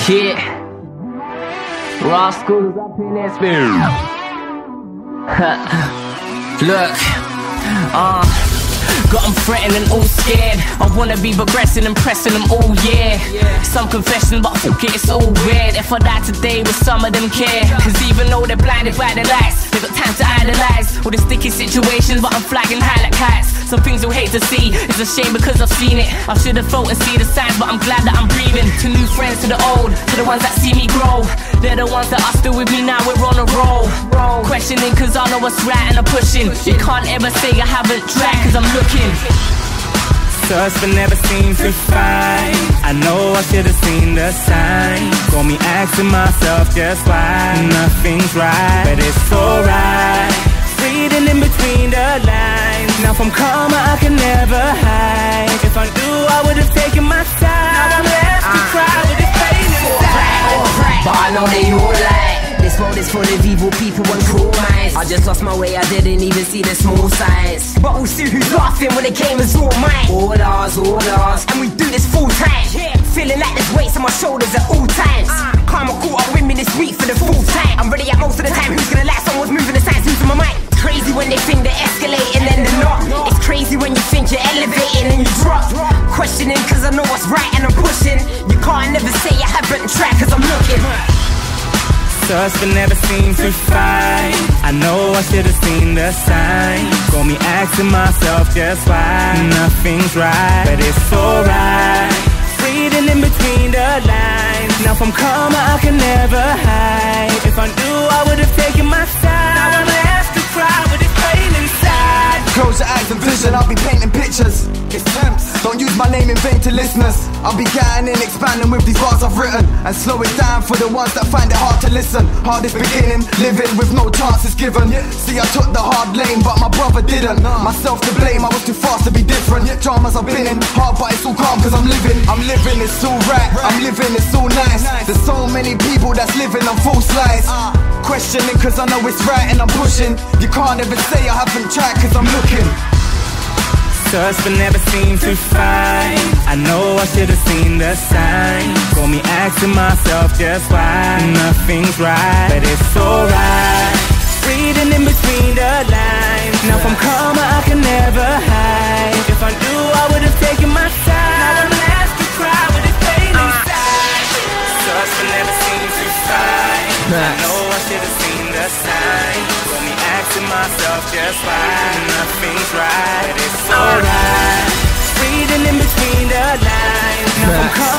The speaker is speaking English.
Yeah, raw schools up in this bitch. Look, got them threatening, all scared. I wanna be progressing and pressing them all, yeah. Some confession, but fuck it, it's all weird. If I die today, will some of them care? Cause even though they're blinded by the lights, they got time to idolize all the sticky situations, but I'm flagging high like kites. Some things you'll hate to see, it's a shame because I've seen it. I should've felt and see the signs, but I'm glad that I'm breathing. To new friends, to the old, to the ones that see me grow. They're the ones that are still with me now, we're on a roll. Questioning cause I know what's right and I'm pushing. You can't ever say I haven't tried cause I'm looking. Search but never seem to find. I know I should've seen the sign. Got me asking myself just why nothing's right, but it's alright. Reading in between the lines. Now from karma I can never hide. If I knew I would've taken my time. Now I'm left to cry with this pain inside. But I know they all lie. This world is full of evil people and cruel minds. I just lost my way, I didn't even see the small signs. But we'll see who's laughing when the game is all mine. All ours, and we do this full time. Feeling like there's weights on my shoulders at all times. Karma caught up with me this week for the full time. I'm ready at most of the time, who's gonna lie? Someone's moving the signs into my mind. Crazy when they think they're escalating and they're not. It's crazy when you think you're elevating and you drop. Questioning cause I know what's right and I'm pushing. You can't never say I haven't tried cause I'm looking. Search but never seem to find. I know I should've seen the sign. Got me asking myself just why nothing's right, but it's alright. Reading in between the lines. Now from karma I can never hide. If I knew I would've taken my time. Now I'm left to cry with this pain inside. Close your eyes and vision, I'll be painting pictures. It's temps, don't use my name in vain to listeners. I'll be getting in, expanding with these bars I've written. And slow it down for the ones that find it hard to listen. Hardest beginning, living with no chances given. See I took the hard lane but my brother didn't. Myself to blame, I was too fast to be different. Dramas I've been in, hard but it's all calm cause I'm living. I'm living, it's all right, I'm living, it's all nice. There's so many people that's living on false lies. Questioning cause I know it's right and I'm pushing. You can't ever say I haven't tried cause I'm looking. Search but never seem to find. I know I should've seen the sign. Got me asking myself just why nothing's right, but it's alright. Reading in between the lines. Now from karma I can never hide. If I knew I would've taken my time. Now I'm left to cry with this pain inside. Search but never seem to find. I know I should've seen the sign. Got me asking myself just why nothing's right, but it's alright. Reading in between the lines. Now from